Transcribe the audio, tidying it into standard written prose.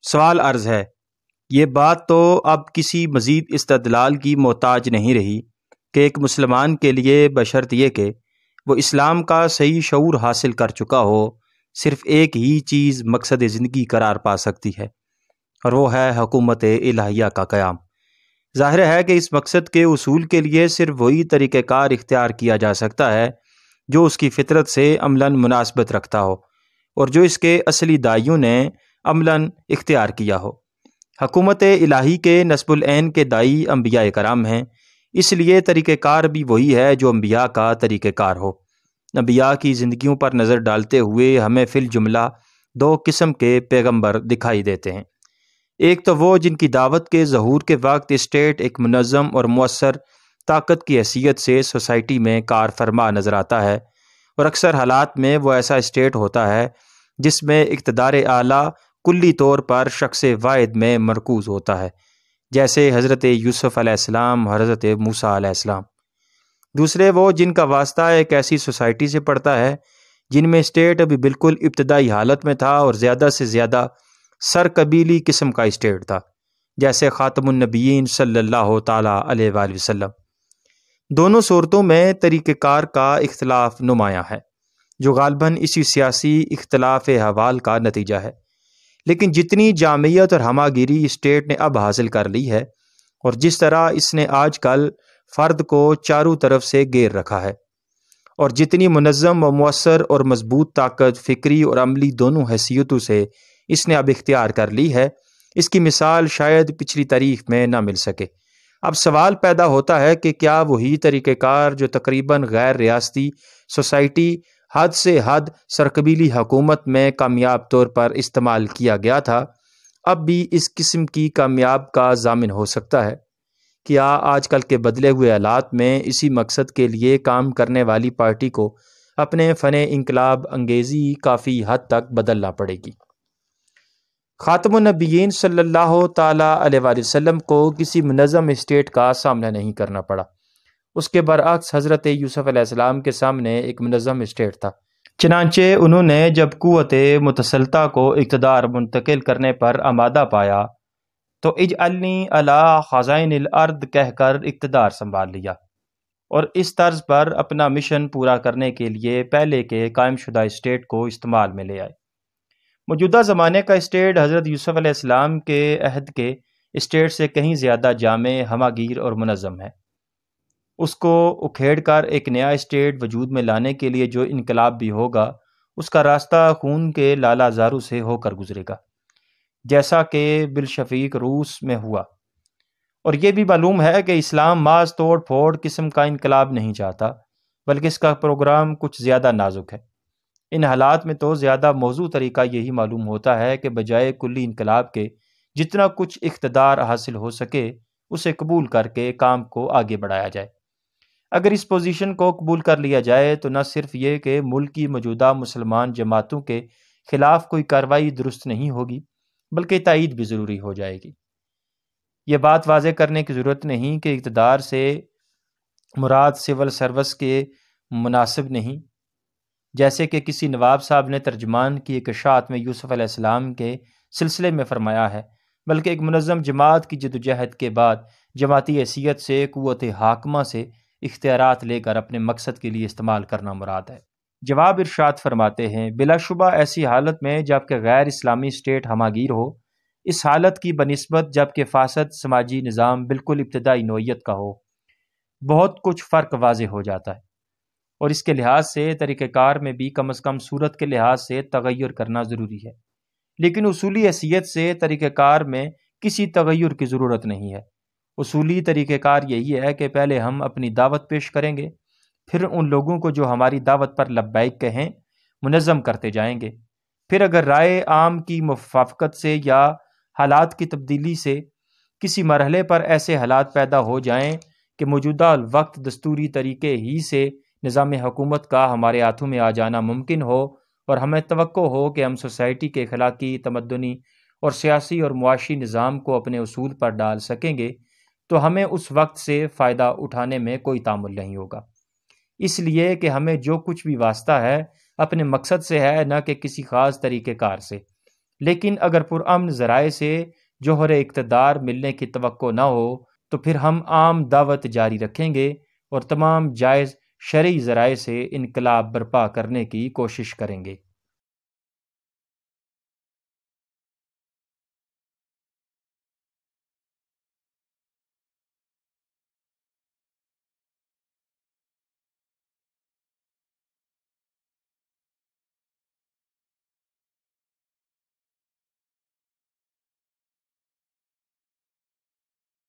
سوال عرض ہے، یہ بات تو اب کسی مزید استدلال کی محتاج نہیں رہی کہ ایک مسلمان کے لیے بشرط یہ کہ وہ اسلام کا صحیح شعور حاصل کر چکا ہو، صرف ایک ہی چیز مقصد زندگی قرار پا سکتی ہے، اور وہ ہے حکومت الہیہ کا قیام۔ ظاہر ہے کہ اس مقصد کے حصول کے لیے صرف وہی طریقہ کار اختیار کیا جا سکتا ہے جو اس کی فطرت سے عملاً مناسبت رکھتا ہو اور جو اس کے اصلی داعیوں نے عملاً اختیار کیا ہو۔ حکومت الہی کے نصب العین کے داعی انبیاء کرام ہیں، اس لیے طریقہ کار بھی وہی ہے جو انبیاء کا طریقہ کار ہو۔ انبیاء کی زندگیوں پر نظر ڈالتے ہوئے ہمیں فی الجملہ دو قسم کے پیغمبر دکھائی دیتے ہیں۔ ایک تو وہ جن کی دعوت کے ظہور کے وقت اسٹیٹ ایک منظم اور مؤثر طاقت کی حیثیت سے سوسائٹی میں کار فرما نظر آتا ہے، اور اکثر حالات میں وہ ایسا اسٹیٹ ہوتا ہے جس میں اقتدار اعلیٰ کلی طور پر شخص واحد میں مرکوز ہوتا ہے، جیسے حضرت یوسف علیہ السلام، حضرت موسیٰ علیہ السلام۔ دوسرے وہ جن کا واسطہ ایک ایسی سوسائٹی سے پڑتا ہے جن میں اسٹیٹ ابھی بالکل ابتدائی حالت میں تھا اور زیادہ سے زیادہ سرقبیلی قسم کا اسٹیٹ تھا، جیسے خاتم النبیین صلی اللہ تعالیٰ علیہ وآلہ وسلم۔ دونوں صورتوں میں طریقہ کار کا اختلاف نمایاں ہے، جو غالباً اسی سیاسی اختلاف احوال کا نتیجہ ہے۔ لیکن جتنی جامعیت اور ہمہ گیری اسٹیٹ نے اب حاصل کر لی ہے، اور جس طرح اس نے آج کل فرد کو چاروں طرف سے گھیر رکھا ہے، اور جتنی منظم و مؤثر اور مضبوط طاقت فکری اور عملی دونوں حیثیتوں سے اس نے اب اختیار کر لی ہے، اس کی مثال شاید پچھلی تاریخ میں نہ مل سکے۔ اب سوال پیدا ہوتا ہے کہ کیا وہی طریقہ کار جو تقریباً غیر ریاستی سوسائٹی حد سے حد سرقبیلی حکومت میں کامیاب طور پر استعمال کیا گیا تھا، اب بھی اس قسم کی کامیاب کا ضامن ہو سکتا ہے؟ کیا آج کل کے بدلے ہوئے حالات میں اسی مقصد کے لیے کام کرنے والی پارٹی کو اپنے فن انقلاب انگیزی کافی حد تک بدلنا پڑے گی؟ خاتم النبیین صلی اللہ تعالیٰ علیہ وآلہ وسلم کو کسی منظم اسٹیٹ کا سامنا نہیں کرنا پڑا، اس کے برعکس حضرت یوسف علیہ السلام کے سامنے ایک منظم اسٹیٹ تھا۔ چنانچہ انہوں نے جب قوت متسلطہ کو اقتدار منتقل کرنے پر آمادہ پایا تو اجعلنی علی خزائن الارض کہہ کر اقتدار سنبھال لیا، اور اس طرز پر اپنا مشن پورا کرنے کے لیے پہلے کے قائم شدہ اسٹیٹ کو استعمال میں لے آئے۔ موجودہ زمانے کا اسٹیٹ حضرت یوسف علیہ السلام کے عہد کے اسٹیٹ سے کہیں زیادہ جامع، ہمہ گیر اور منظم ہے۔ اس کو اکھیڑ کر ایک نیا اسٹیٹ وجود میں لانے کے لیے جو انقلاب بھی ہوگا، اس کا راستہ خون کے لالا زاروں سے ہو کر گزرے گا، جیسا کہ بالشفیق روس میں ہوا۔ اور یہ بھی معلوم ہے کہ اسلام محض توڑ پھوڑ قسم کا انقلاب نہیں چاہتا، بلکہ اس کا پروگرام کچھ زیادہ نازک ہے۔ ان حالات میں تو زیادہ موزوں طریقہ یہی معلوم ہوتا ہے کہ بجائے کلی انقلاب کے جتنا کچھ اقتدار حاصل ہو سکے اسے قبول کر کے کام کو آگے بڑھایا جائے۔ اگر اس پوزیشن کو قبول کر لیا جائے تو نہ صرف یہ کہ ملک کی موجودہ مسلمان جماعتوں کے خلاف کوئی کارروائی درست نہیں ہوگی، بلکہ تائید بھی ضروری ہو جائے گی۔ یہ بات واضح کرنے کی ضرورت نہیں کہ اقتدار سے مراد سول سروس کے مناسب نہیں، جیسے کہ کسی نواب صاحب نے ترجمان کی ایک اشاعت میں یوسف علیہ السلام کے سلسلے میں فرمایا ہے، بلکہ ایک منظم جماعت کی جدوجہد کے بعد جماعتی حیثیت سے قوت حاکمہ سے اختیارات لے کر اپنے مقصد کے لیے استعمال کرنا مراد ہے۔ جواب ارشاد فرماتے ہیں، بلا شبہ ایسی حالت میں جب کہ غیر اسلامی اسٹیٹ ہمہ گیر ہو، اس حالت کی بنسبت جب کہ فاسد سماجی نظام بالکل ابتدائی نوعیت کا ہو، بہت کچھ فرق واضح ہو جاتا ہے، اور اس کے لحاظ سے طریقہ کار میں بھی کم از کم صورت کے لحاظ سے تغیر کرنا ضروری ہے۔ لیکن اصولی حیثیت سے طریقہ کار میں کسی تغیر کی ضرورت نہیں ہے۔ اصولی طریقہ کار یہی ہے کہ پہلے ہم اپنی دعوت پیش کریں گے، پھر ان لوگوں کو جو ہماری دعوت پر لبیک کہیں منظم کرتے جائیں گے، پھر اگر رائے عام کی موافقت سے یا حالات کی تبدیلی سے کسی مرحلے پر ایسے حالات پیدا ہو جائیں کہ موجودہ وقت دستوری طریقے ہی سے نظام حکومت کا ہمارے ہاتھوں میں آ جانا ممکن ہو، اور ہمیں توقع ہو کہ ہم سوسائٹی کے اخلاقی، تمدنی اور سیاسی اور معاشی نظام کو اپنے اصول پر ڈال سکیں گے، تو ہمیں اس وقت سے فائدہ اٹھانے میں کوئی تعمل نہیں ہوگا، اس لیے کہ ہمیں جو کچھ بھی واسطہ ہے اپنے مقصد سے ہے، نہ کہ کسی خاص طریقہ کار سے۔ لیکن اگر پرامن ذرائع سے جوہر اقتدار ملنے کی توقع نہ ہو تو پھر ہم عام دعوت جاری رکھیں گے اور تمام جائز شرعی ذرائع سے انقلاب برپا کرنے کی کوشش کریں گے۔